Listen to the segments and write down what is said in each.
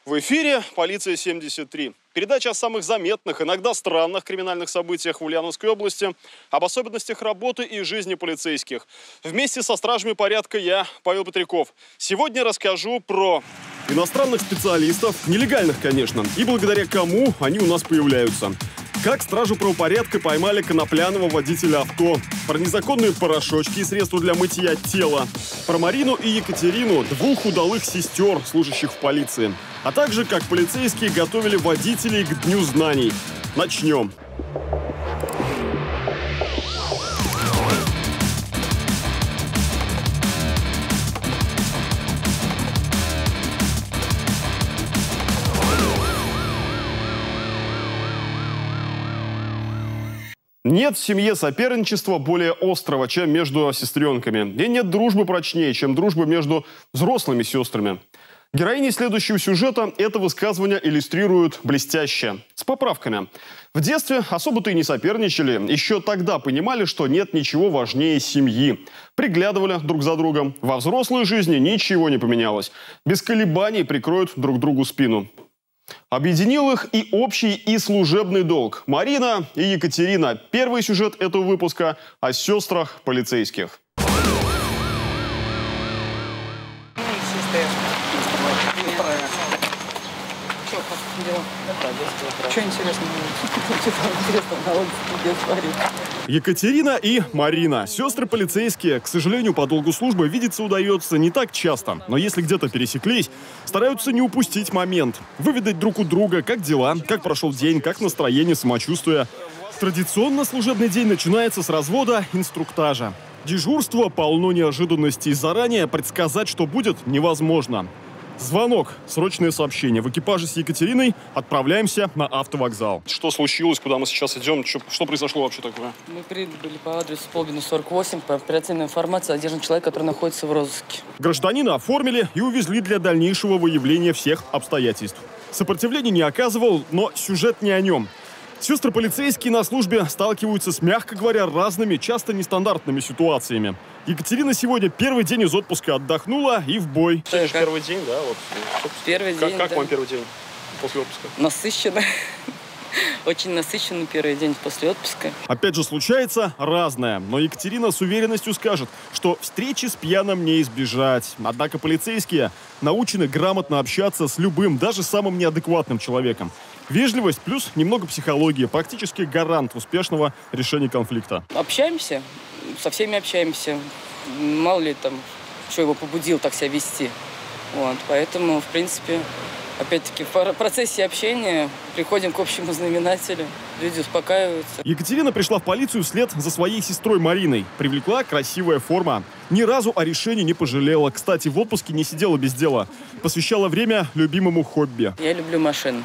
В эфире «Полиция-73». Передача о самых заметных, иногда странных криминальных событиях в Ульяновской области, об особенностях работы и жизни полицейских. Вместе со стражами порядка я, Павел Петряков. Сегодня расскажу про иностранных специалистов, нелегальных, конечно, и благодаря кому они у нас появляются. Как стражи правопорядка поймали конопляного водителя авто, про незаконные порошочки и средства для мытья тела, про Марину и Екатерину, двух удалых сестер, служащих в полиции, а также как полицейские готовили водителей к Дню знаний. Начнем. Нет в семье соперничества более острого, чем между сестренками. И нет дружбы прочнее, чем дружба между взрослыми сестрами. Героини следующего сюжета это высказывание иллюстрируют блестяще, с поправками. В детстве особо-то и не соперничали. Еще тогда понимали, что нет ничего важнее семьи. Приглядывали друг за другом. Во взрослой жизни ничего не поменялось. Без колебаний прикроют друг другу спину. Объединил их и общий, и служебный долг. Марина и Екатерина. Первый сюжет этого выпуска о сестрах полицейских. Что интересного? Екатерина и Марина. Сестры полицейские. К сожалению, по долгу службы видеться удается не так часто. Но если где-то пересеклись, стараются не упустить момент. Выведать друг у друга, как дела, как прошел день, как настроение, самочувствие. Традиционно служебный день начинается с развода инструктажа. Дежурство полно неожиданностей. Заранее предсказать, что будет, невозможно. Звонок, срочное сообщение. В экипаже с Екатериной отправляемся на автовокзал. Что случилось, куда мы сейчас идем? Что произошло вообще такое? Мы прибыли по адресу Полбина, 48. По оперативной информации задержан человек, который находится в розыске. Гражданина оформили и увезли для дальнейшего выявления всех обстоятельств. Сопротивления не оказывал, но сюжет не о нем. Сестры полицейские на службе сталкиваются с, мягко говоря, разными, часто нестандартными ситуациями. Екатерина сегодня первый день из отпуска отдохнула и в бой. Сегодня первый день, да? Вот. Первый день, Как да. вам первый день после отпуска? Насыщенно. Очень насыщенный первый день после отпуска. Опять же, случается разное. Но Екатерина с уверенностью скажет, что встречи с пьяным не избежать. Однако полицейские научены грамотно общаться с любым, даже самым неадекватным человеком. Вежливость плюс немного психологии. Практически гарант успешного решения конфликта. Общаемся, со всеми общаемся. Мало ли там, что его побудил так себя вести. Вот, поэтому, в принципе, опять-таки, в процессе общения приходим к общему знаменателю. Люди успокаиваются. Екатерина пришла в полицию вслед за своей сестрой Мариной. Привлекла красивая форма. Ни разу о решении не пожалела. Кстати, в отпуске не сидела без дела. Посвящала время любимому хобби. Я люблю машины.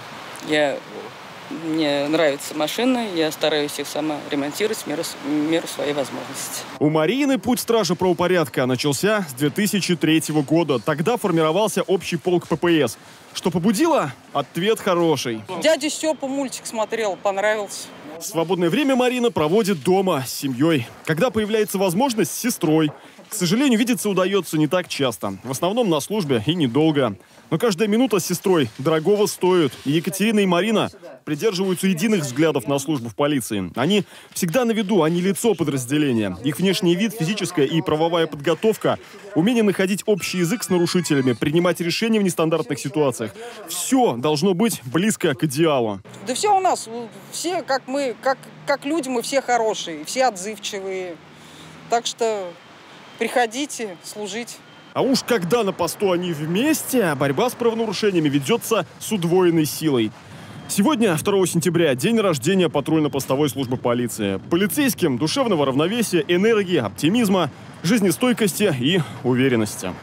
Мне нравятся машины, я стараюсь их сама ремонтировать в меру своей возможности. У Марины путь стража правопорядка начался с 2003 года. Тогда формировался общий полк ППС. Что побудило? Ответ хороший. Дядя Степа мультик смотрел, понравился. Свободное время Марина проводит дома с семьей. Когда появляется возможность, с сестрой. К сожалению, видеться удается не так часто. В основном на службе и недолго. Но каждая минута с сестрой дорогого стоит. И Екатерина и Марина придерживаются единых взглядов на службу в полиции. Они всегда на виду, они лицо подразделения. Их внешний вид, физическая и правовая подготовка, умение находить общий язык с нарушителями, принимать решения в нестандартных ситуациях. Все должно быть близко к идеалу. Да все у нас, все как мы, как люди, мы все хорошие, все отзывчивые. Так что приходите служить. А уж когда на посту они вместе, борьба с правонарушениями ведется с удвоенной силой. Сегодня, 2 сентября, день рождения патрульно-постовой службы полиции. Полицейским душевного равновесия, энергии, оптимизма, жизнестойкости и уверенности.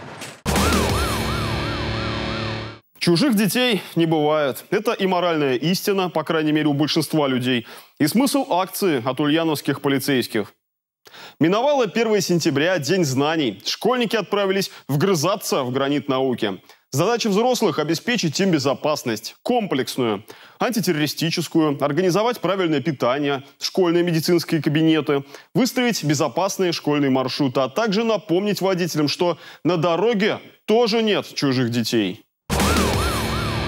Чужих детей не бывает. Это и моральная истина, по крайней мере, у большинства людей. И смысл акции от ульяновских полицейских. Миновало 1 сентября, День знаний. Школьники отправились вгрызаться в гранит науки. Задача взрослых – обеспечить им безопасность. Комплексную, антитеррористическую, организовать правильное питание, школьные медицинские кабинеты, выстроить безопасные школьные маршруты, а также напомнить водителям, что на дороге тоже нет чужих детей.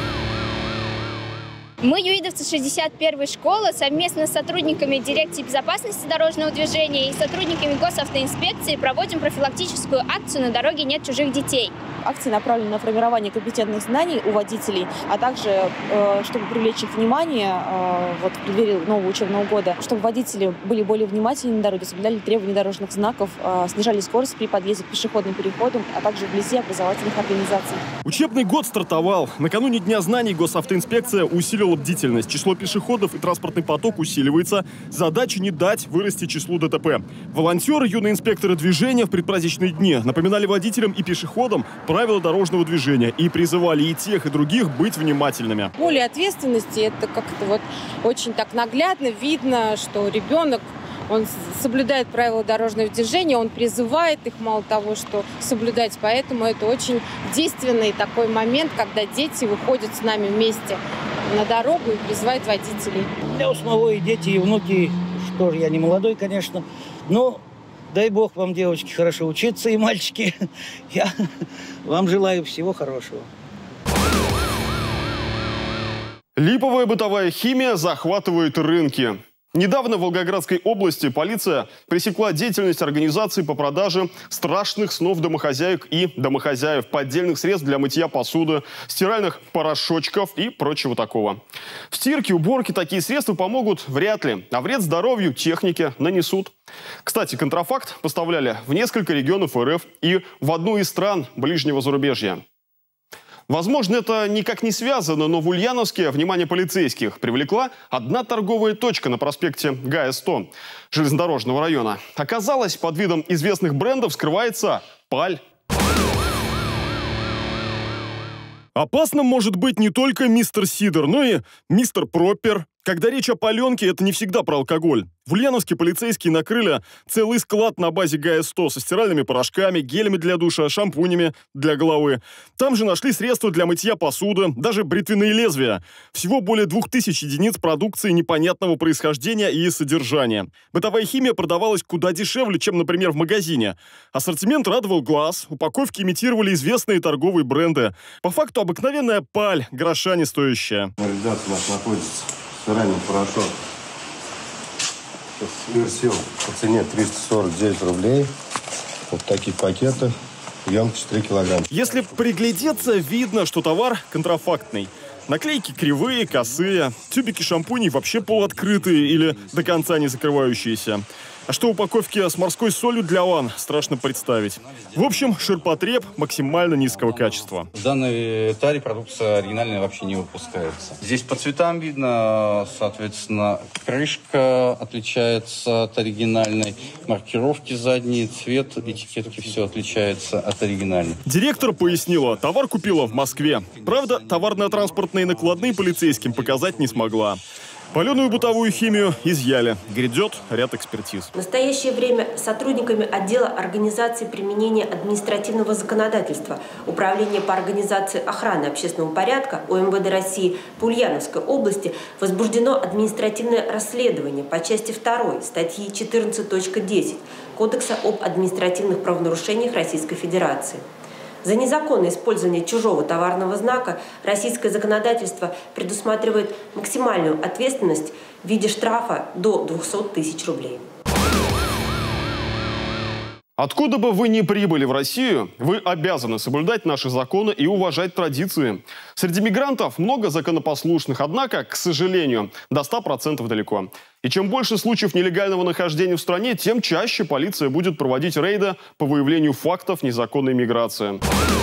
Мы, юидовцы 61-й школы, совместно с сотрудниками дирекции безопасности дорожного движения и сотрудниками госавтоинспекции проводим профилактическую акцию «На дороге нет чужих детей». Акция направлена на формирование компетентных знаний у водителей, а также, чтобы привлечь их внимание в преддверии нового учебного года, чтобы водители были более внимательны на дороге, соблюдали требования дорожных знаков, снижали скорость при подъезде к пешеходным переходам, а также вблизи образовательных организаций. Учебный год стартовал. Накануне Дня знаний госавтоинспекция усилила бдительность. Число пешеходов и транспортный поток усиливается. Задача не дать вырасти числу ДТП. Волонтеры, юные инспекторы движения в предпраздничные дни напоминали водителям и пешеходам правила дорожного движения и призывали и тех, и других быть внимательными. Более ответственности, это как-то вот очень так наглядно видно, что ребенок, он соблюдает правила дорожного движения, он призывает их, мало того, что соблюдать. Поэтому это очень действенный такой момент, когда дети выходят с нами вместе на дорогу и призывают водителей. У меня у самого и дети, и внуки, что же, я не молодой, конечно, но дай бог вам, девочки, хорошо учиться, и мальчики. Я вам желаю всего хорошего. Липовая бытовая химия захватывает рынки. Недавно в Волгоградской области полиция пресекла деятельность организации по продаже страшных снов домохозяек и домохозяев, поддельных средств для мытья посуды, стиральных порошочков и прочего такого. В стирке, уборке такие средства помогут вряд ли, а вред здоровью технике нанесут. Кстати, контрафакт поставляли в несколько регионов РФ и в одну из стран ближнего зарубежья. Возможно, это никак не связано, но в Ульяновске внимание полицейских привлекла одна торговая точка на проспекте Гая-100 железнодорожного района. Оказалось, под видом известных брендов скрывается паль. Опасным может быть не только мистер Сидор, но и мистер Проппер. Когда речь о паленке, это не всегда про алкоголь. В Ульяновске полицейские накрыли целый склад на базе Гая-100 со стиральными порошками, гелями для душа, шампунями для головы. Там же нашли средства для мытья посуды, даже бритвенные лезвия. Всего более 2000 единиц продукции непонятного происхождения и содержания. Бытовая химия продавалась куда дешевле, чем, например, в магазине. Ассортимент радовал глаз, упаковки имитировали известные торговые бренды. По факту обыкновенная паль, гроша не стоящая. Ребята, у нас находится стиральный порошок. Версил по цене 349 рублей. Вот такие пакеты. Емкость 3 килограмма. Если приглядеться, видно, что товар контрафактный. Наклейки кривые, косые. Тюбики шампуней вообще полуоткрытые или до конца не закрывающиеся. А что упаковки с морской солью для ванн, страшно представить. В общем, ширпотреб максимально низкого качества. В данной таре продукция оригинальная вообще не выпускается. Здесь по цветам видно, соответственно, крышка отличается от оригинальной, маркировки задние, цвет, этикетки, все отличается от оригинальной. Директор пояснила, товар купила в Москве. Правда, товарно-транспортные накладные полицейским показать не смогла. Паленую бытовую химию изъяли. Грядет ряд экспертиз. В настоящее время сотрудниками отдела организации применения административного законодательства Управления по организации охраны общественного порядка УМВД России по Ульяновской области возбуждено административное расследование по части 2 статьи 14.10 Кодекса об административных правонарушениях Российской Федерации. За незаконное использование чужого товарного знака российское законодательство предусматривает максимальную ответственность в виде штрафа до 200 тысяч рублей. Откуда бы вы ни прибыли в Россию, вы обязаны соблюдать наши законы и уважать традиции. Среди мигрантов много законопослушных, однако, к сожалению, до 100% далеко. И чем больше случаев нелегального нахождения в стране, тем чаще полиция будет проводить рейды по выявлению фактов незаконной миграции.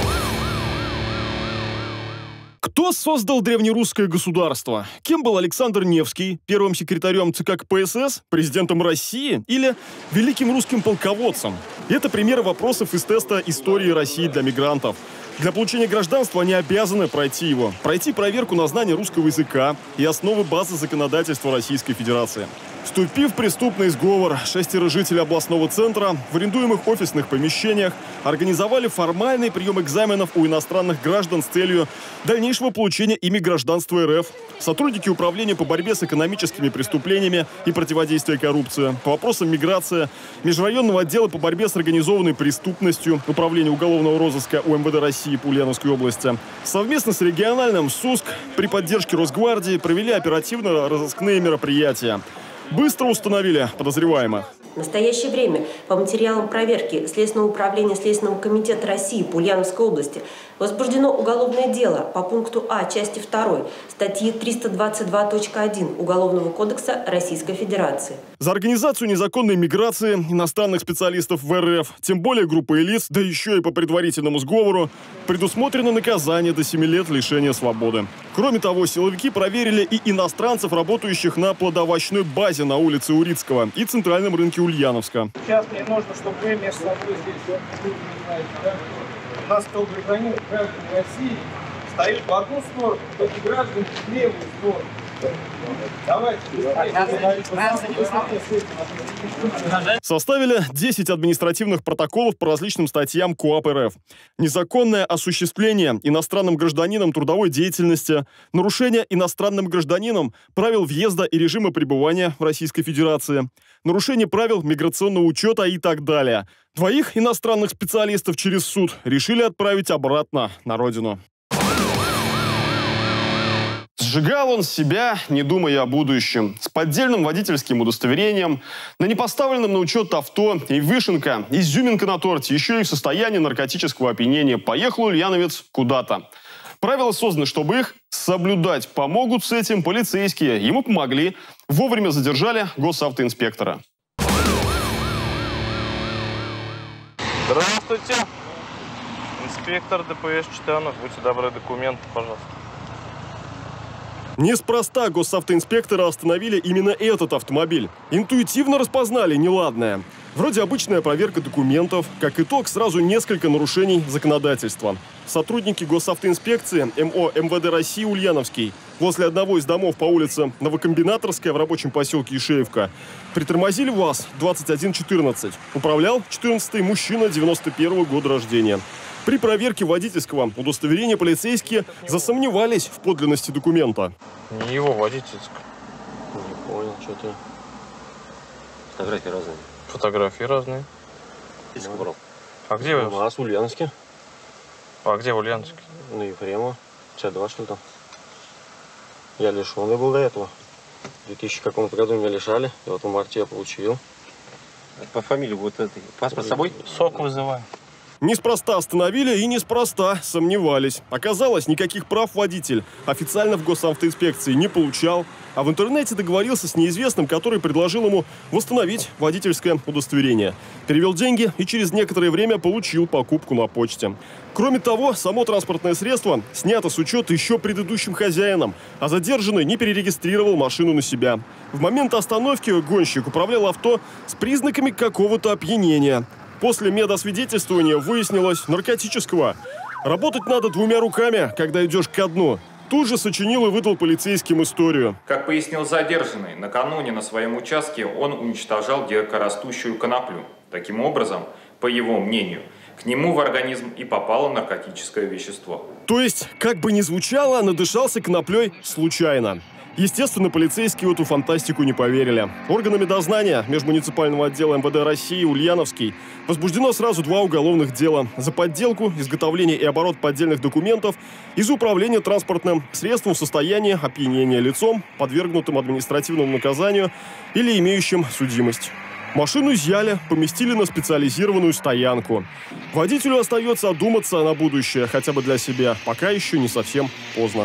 Кто создал древнерусское государство? Кем был Александр Невский? Первым секретарем ЦК КПСС? Президентом России? Или великим русским полководцем? Это примеры вопросов из теста «Истории России для мигрантов». Для получения гражданства они обязаны пройти его. Пройти проверку на знание русского языка и основы базы законодательства Российской Федерации. Вступив в преступный сговор, 6 жителей областного центра в арендуемых офисных помещениях организовали формальный прием экзаменов у иностранных граждан с целью дальнейшего получения ими гражданства РФ. Сотрудники управления по борьбе с экономическими преступлениями и противодействия коррупции, по вопросам миграции, межрайонного отдела по борьбе с организованной преступностью, управления уголовного розыска УМВД России по Ульяновской области, совместно с региональным СУСК при поддержке Росгвардии провели оперативно-розыскные мероприятия. Быстро установили подозреваемых. В настоящее время по материалам проверки Следственного управления Следственного комитета России по Ульяновской области возбуждено уголовное дело по пункту А части 2 статьи 322.1 Уголовного кодекса Российской Федерации. За организацию незаконной миграции иностранных специалистов в РФ, тем более группы лиц, да еще и по предварительному сговору, предусмотрено наказание до 7 лет лишения свободы. Кроме того, силовики проверили и иностранцев, работающих на плодоовощной базе на улице Урицкого и центральном рынке Ульяновска. Сейчас мне нужно, чтобы вы между собой здесь, у нас кто гражданин России стоит в одну сторону, кто-то граждан в левую сторону. Составили 10 административных протоколов по различным статьям КоАП РФ. Незаконное осуществление иностранным гражданином трудовой деятельности, нарушение иностранным гражданином правил въезда и режима пребывания в Российской Федерации, нарушение правил миграционного учета и так далее. 2 иностранных специалистов через суд решили отправить обратно на родину. Сжигал он себя, не думая о будущем. С поддельным водительским удостоверением, на непоставленном на учет авто и вишенка, изюминка на торте, еще и в состоянии наркотического опьянения поехал ульяновец куда-то. Правила созданы, чтобы их соблюдать. Помогут с этим полицейские. Ему помогли. Вовремя задержали госавтоинспектора. Здравствуйте. Инспектор ДПС Читанов. Будьте добры, документы, пожалуйста. Неспроста госавтоинспектора остановили именно этот автомобиль. Интуитивно распознали неладное. Вроде обычная проверка документов, как итог сразу несколько нарушений законодательства. Сотрудники госавтоинспекции МО МВД России Ульяновский возле одного из домов по улице Новокомбинаторская в рабочем поселке Ишеевка притормозили ВАЗ-2114. Управлял 14-й мужчина 91-го года рождения. При проверке водительского удостоверения полицейские засомневались в подлинности документа. Не его водительское. Не понял, что-то. Фотографии разные. Фотографии разные. Диск брал. А где вы? У нас в Ульяновске. А где в Ульяновске? На Ефремова. 52, что ли там. Я лишенный был до этого. В 2000 каком-то году меня лишали. И вот в марте я получил. По фамилии вот этой. Паспорт с собой? Сок вызываю. Неспроста остановили и неспроста сомневались. Оказалось, никаких прав водитель официально в госавтоинспекции не получал, а в интернете договорился с неизвестным, который предложил ему восстановить водительское удостоверение. Перевел деньги и через некоторое время получил покупку на почте. Кроме того, само транспортное средство снято с учета еще предыдущим хозяином, а задержанный не перерегистрировал машину на себя. В момент остановки гонщик управлял авто с признаками какого-то опьянения. После медосвидетельствования выяснилось наркотического. Работать надо 2 руками, когда идешь ко дну. Тут же сочинил и выдал полицейским историю. Как пояснил задержанный, накануне на своем участке он уничтожал дикорастущую коноплю. Таким образом, по его мнению, к нему в организм и попало наркотическое вещество. То есть, как бы ни звучало, надышался коноплей случайно. Естественно, полицейские в эту фантастику не поверили. Органами дознания межмуниципального отдела МВД России Ульяновский возбуждено сразу 2 уголовных дела за подделку, изготовление и оборот поддельных документов и за управление транспортным средством в состоянии опьянения лицом, подвергнутым административному наказанию или имеющим судимость. Машину изъяли, поместили на специализированную стоянку. Водителю остается одуматься на будущее, хотя бы для себя, пока еще не совсем поздно.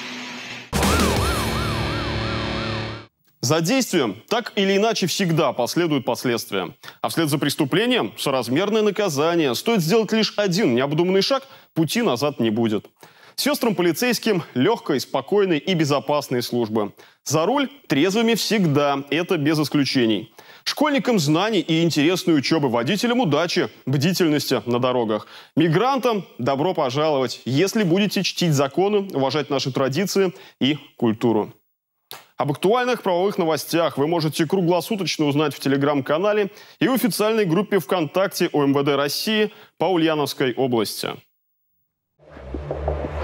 За действием так или иначе всегда последуют последствия. А вслед за преступлением соразмерное наказание. Стоит сделать лишь один необдуманный шаг, пути назад не будет. Сестрам полицейским легкой, спокойной и безопасной службы. За руль трезвыми всегда, это без исключений. Школьникам знаний и интересной учебы, водителям удачи, бдительности на дорогах. Мигрантам добро пожаловать, если будете чтить законы, уважать наши традиции и культуру. Об актуальных правовых новостях вы можете круглосуточно узнать в телеграм-канале и в официальной группе ВКонтакте ОМВД России по Ульяновской области.